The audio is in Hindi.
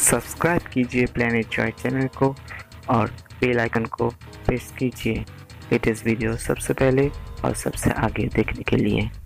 सब्सक्राइब कीजिए प्लेनेट जॉय चैनल को और बेल आइकन को प्रेस कीजिए लेटेस्ट वीडियो सबसे पहले और सबसे आगे देखने के लिए।